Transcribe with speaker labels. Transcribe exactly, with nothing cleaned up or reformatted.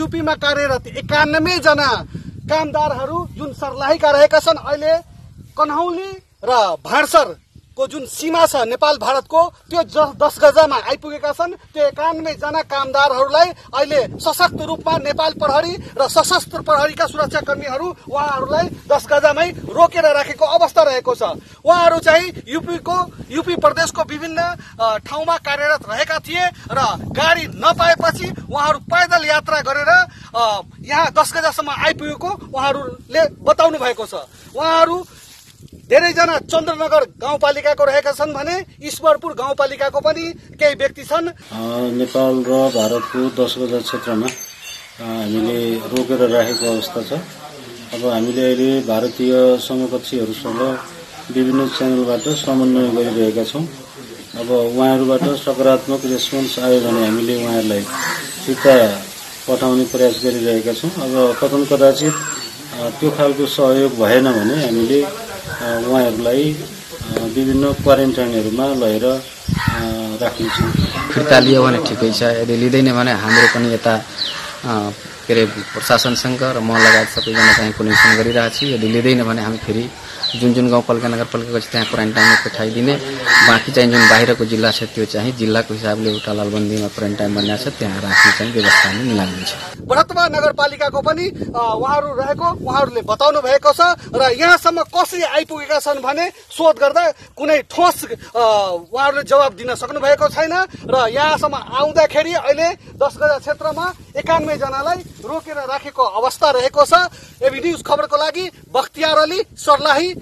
Speaker 1: यूपीमा कार्यरत एकानब्बे जना कामदारहरू जुन सर्लाहीका रहेका छन्, अहिले कन्हौली र भाडसर को जुन सीमा छ नेपाल भारतको त्यो दस गजामा आइपुगेका छन्। त्यो एकानब्बे जना कामदारहरूलाई अहिले सशक्त रूपमा नेपाल प्रहरी र सशस्त्र प्रहरीका सुरक्षाकर्मीहरू उहाँहरूलाई दस गजामै रोकेर राखेको अवस्था रहेको छ। उहाँहरू चाहिँ यूपीको यूपी प्रदेशको विभिन्न ठाउँमा कार्यरत रहेका थिए र गाडी नपाएपछि उहाँहरू पैदल यात्रा गरेर यहाँ दस गजासम्म आइपुगेको उहाँहरूले बताउनु भएको छ। उहाँहरू धेरैजना चन्द्रनगर गाउँपालिकाको रहेका छन् भने ईश्वरपुर गाउँपालिकाको पनि केही व्यक्ति छन्।
Speaker 2: नेपाल र भारतको दस गजा क्षेत्रमा हामीले रोकेर राखेको अवस्था छ। अब हामीले अहिले भारतीय समकक्षीहरूसँग विभिन्न च्यानलबाट समन्वय गरिरहेका छौँ। अब उहाँहरूबाट सकारात्मक रेस्पोन्स आयो भने हामीले उहाँहरूलाई फिर्ता पठाउने प्रयास गरिरहेका छौँ। अब कथन कदाचित त्यो खालको सहयोग भएन भने हामीले उहाँहरूलाई विभिन्न क्वारेन्टाइनहरूमा लगेर राख्नेछौँ।
Speaker 3: फिर्ता लियो भने ठिकै छ, यदि लिँदैन भने हाम्रो पनि यता के अरे प्रशासनसँग र म लगायत सबैजना चाहिँ कनेक्सन गरिरहेको छु। यदि लिँदैन भने हामी फेरि जुन जुन गाउँपालिका नगरपालिकाको छ त्यहाँ क्वारेन्टाइनमा पठाइदिने, बाँकी चाहिँ जुन बाहिरको जिल्ला छ त्यो चाहिँ जिल्लाको हिसाबले एउटा लालबन्दीमा क्वारेन्टाइन बनाएको छ त्यहाँ राख्ने चाहिँ व्यवस्था हामी मिलाइदिन्छ।
Speaker 1: बृहत्तमा नगरपालिकाको पनि उहाँहरू रहेको उहाँहरूले बताउनु भएको छ र यहाँसम्म कसरी आइपुगेका छन् भने सोध गर्दा कुनै ठोस उहाँहरूले जवाब दिन सक्नु भएको छैन र यहाँसम्म आउँदाखेरि अहिले दस गजा क्षेत्रमा एकानब्बे जनालाई रोकेर राखेको अवस्था रहेको छ। एबी न्युज खबरको लागि बख्तियार अली, सर्लाही।